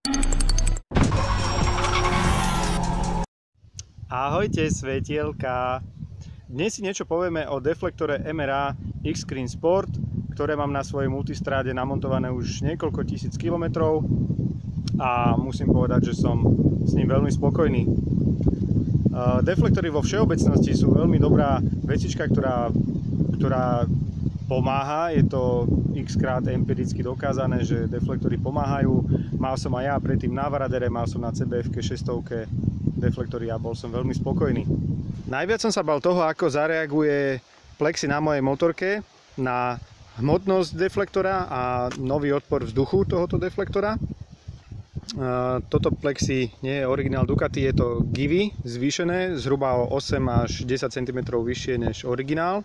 Ahojte svetielka! Dnes si niečo povieme o deflektore MRA X-Screen Sport, ktoré mám na svojej multistráde namontované už niekoľko tisíc kilometrov a musím povedať, že som s ním veľmi spokojný. Deflektory vo všeobecnosti sú veľmi dobrá vecička, ktorá pomáha. Je to x-krát empiricky dokázané, že deflektory pomáhajú. Mal som aj ja predtým na Varadere, mal som na CBF-ke 600 deflektory a bol som veľmi spokojný. Najviac som sa bal toho, ako zareaguje plexi na mojej motorke na hmotnosť deflektora a nový odpor vzduchu tohoto deflektora. Toto plexi nie je originál Ducati, je to Givi zvýšené zhruba o 8 až 10 cm vyššie než originál.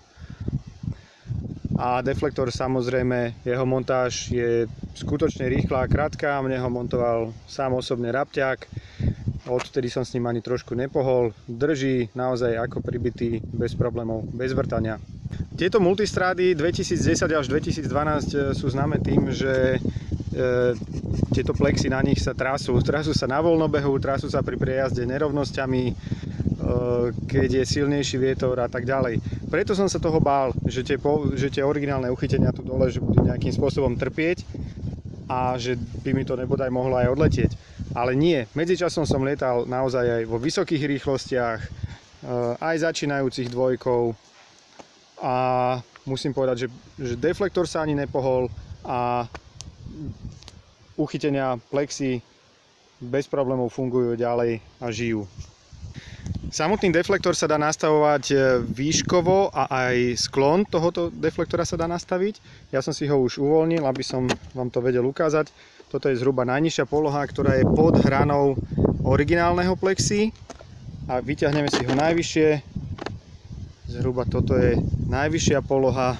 A deflektor, samozrejme, jeho montáž je skutočne rýchla a krátka. Mne ho montoval sám osobne Rapťák. Odtedy som s ním ani trošku nepohol. Drží naozaj ako pribitý, bez problémov, bez vrtania. Tieto multistrády 2010 až 2012 sú známe tým, že tieto plexy na nich sa trasú. Trasú sa na voľnobehu, trasú sa pri prejazde nerovnosťami, keď je silnejší vietor a tak ďalej. Preto som sa toho bál, že tie originálne uchytenia tu dole že budú nejakým spôsobom trpieť a že by mi to nebodaj mohlo aj odletieť. Ale nie, medzičasom som lietal naozaj aj vo vysokých rýchlostiach, aj začínajúcich dvojkou a musím povedať, že deflektor sa ani nepohol a uchytenia plexi bez problémov fungujú ďalej a žijú. Samotný deflektor sa dá nastavovať výškovo a aj sklon tohoto deflektora sa dá nastaviť. Ja som si ho už uvoľnil, aby som vám to vedel ukázať. Toto je zhruba najnižšia poloha, ktorá je pod hranou originálneho plexi. A vyťahneme si ho najvyššie. Zhruba toto je najvyššia poloha.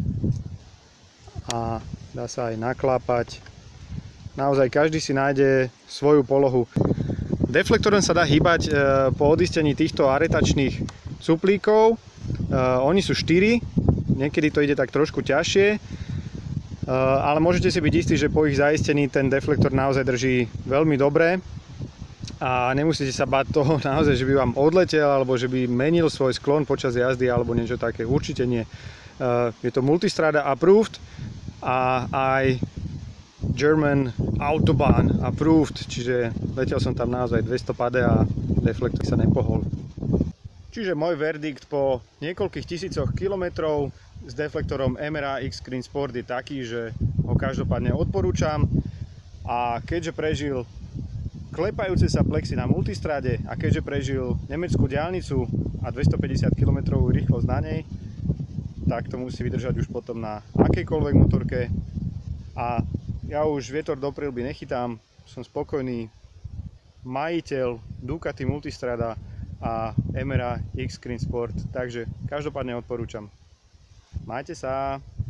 A dá sa aj naklápať. Naozaj každý si nájde svoju polohu. Deflektorom sa dá hýbať po odistení týchto aretačných cuplíkov. Oni sú 4, niekedy to ide tak trošku ťažšie, ale môžete si byť istí, že po ich zaistení ten deflektor naozaj drží veľmi dobre a nemusíte sa báť toho naozaj, že by vám odletel alebo že by menil svoj sklon počas jazdy alebo niečo také. Určite nie. Je to multistrada approved a aj German Autobahn approved, čiže letel som tam naozaj 200 pade a deflektor sa nepohol. Čiže môj verdikt po niekoľkých tisícoch kilometrov s deflektorom MRA X-Screen Sport je taký, že ho každopádne odporúčam a keďže prežil klepajúce sa plexy na multistrade a keďže prežil nemeckú diaľnicu a 250 km rýchlosť na nej, tak to musí vydržať už potom na akejkoľvek motorke a ja už vietor do prilby nechytám, som spokojný, majiteľ Ducati Multistrada a MRA X-Screen Sport, takže každopádne odporúčam. Majte sa!